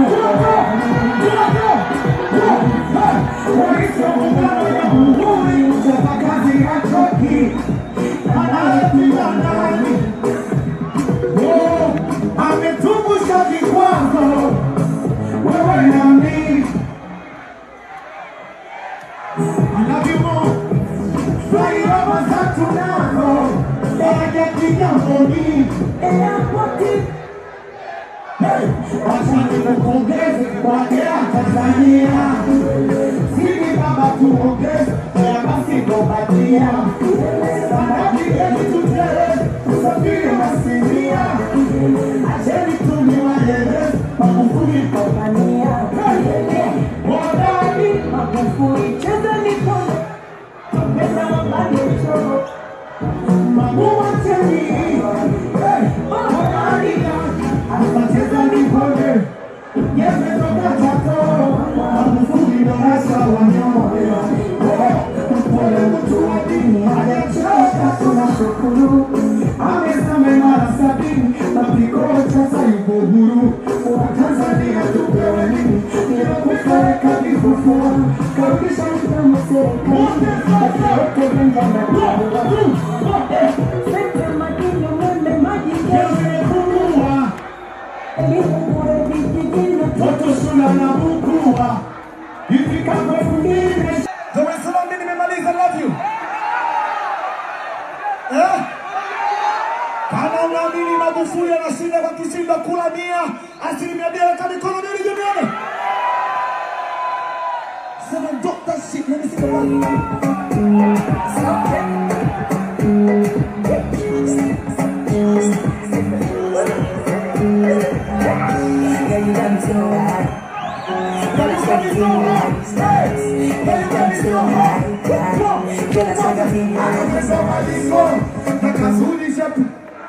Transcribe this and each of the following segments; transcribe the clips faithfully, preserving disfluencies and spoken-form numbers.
Ametumbusha vikwazo wewe na mimi. I love you more. Fly over Saturnazo. I get the company. And I'm walking. Hey, wacha nikupongeze kwa kila Tanzania. Sisi baba tuongeze ya basi kupatia. Sana kigeni tutele, usafiri masilia. Acheni tumiwalele, Magufuli kompania. Wadani, Magufuli cheza mikono. Meza wabani choro. Maguwa cheni. Wadani, asacheza mikono. Yeme toka chato. Magufuli ndo rasa wanyoe. Mpole mtu wa dini. Hajachoka tunashukuru. Amesame mara sabini. Mapiko chasa yuko huru. Wa Tanzania tupewe nini. Nila kufareka vifufua. Karudisha mtamu serikali. Asiyoke benja na kuwa. Sente madini mwende majike. Yeme kumua. Elimu kure vijijini. Toto shula na bukua. Ifika kwa fungine. Zoe Salombi nimemaliza, love you. Eh? Kama unaamini Magufuli anashinda kwa kishindo kula mia, asilimia bila kama mikono mbili jamani. Seven doctor shit, let me see the one. Yeah, you got me so high. Yeah, you got me so high. Yeah, you got me so high. Yeah, that's like a thing. I'm so high. Nakazuni shepu.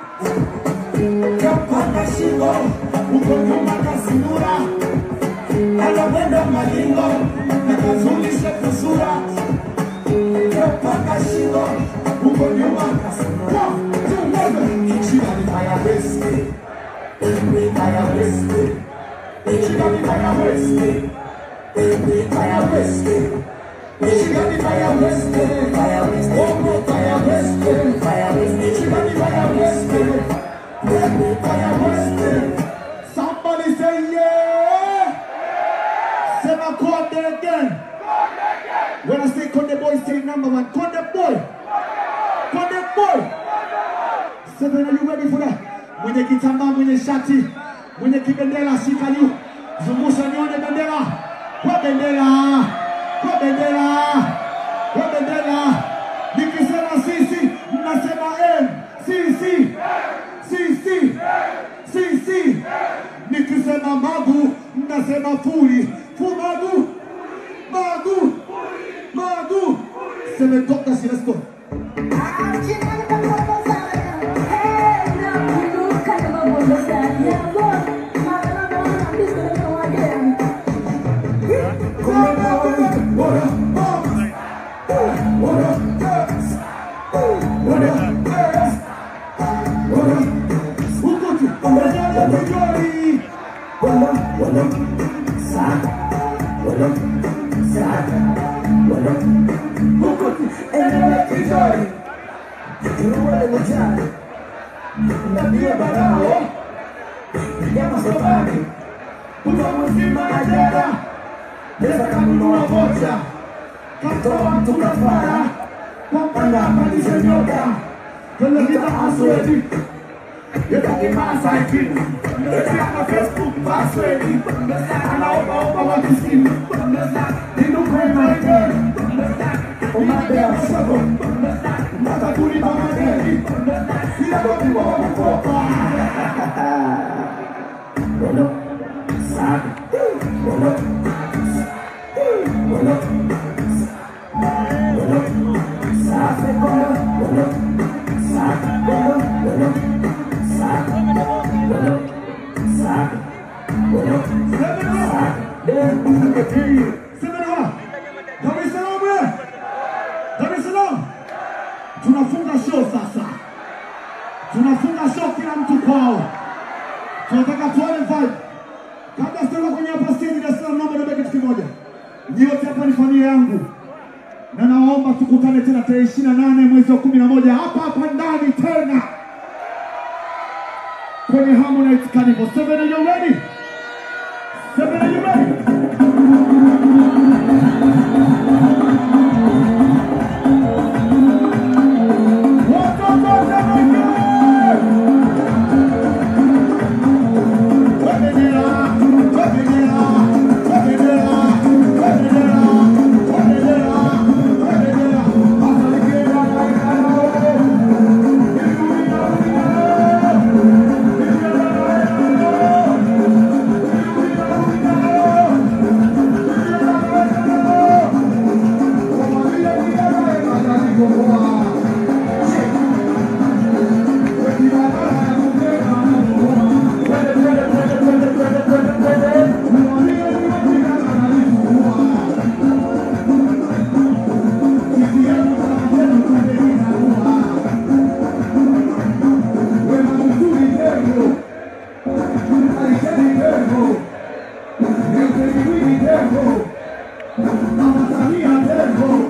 Kapanda shingo. Uko nyuma kasinura. Anawenda malingo. Nakazuni shepu sura. Kapanda shingo. Uko nyuma kasinura. She got me fire wasted. Fire wasted. She got me fire wasted. Fire wasted. She got me fire wasted. Fire wasted. Oh, fire wasted. Fire wasted. She got me fire wasted. Fire wasted. Somebody say yeah. Say my Konde again. When I say Konde boy, say number one. Konde boy. Konde boy. Seven, are you ready for that? Mwenye kitamba, mwenye shati, mwenye kibendela, shika yu. Zungusha nione bendela. Kwa bendela. Kwa bendela. Kwa bendela. Nikisema sisi, mnasema M. Sisi. Sisi. Sisi. Nikisema Magu, mnasema Fuli. Fumagu. Magu. Magu. Seven doctors, let's go. Tunafunga show sasa. Tunafunga show kila mtu kwao. Tunataka tuone vibe. Kabla sio kwenye kimoja. Nyote hapa ni familia yangu. Na naomba tukutane tena tarehe ishirini na nane mwezi wa kumi na moja hapa hapa ndani tena. Kwenye Harmonize Carnival. Seven, are you ready? Seven, are you ready? Vamos a